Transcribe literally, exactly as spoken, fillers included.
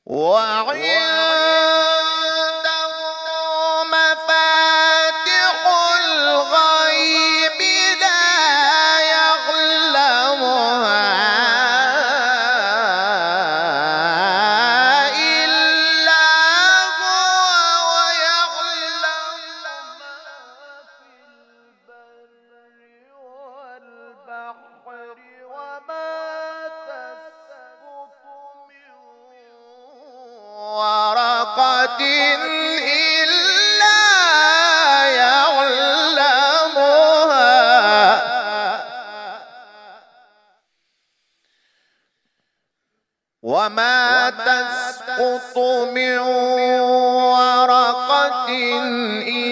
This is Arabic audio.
وعنده مفاتح الغيب لا يعلمها إلا هو ويعلم ما في البر والبحر وما تسقط من ورقة إلا يعلمها وما تسقط من ورقة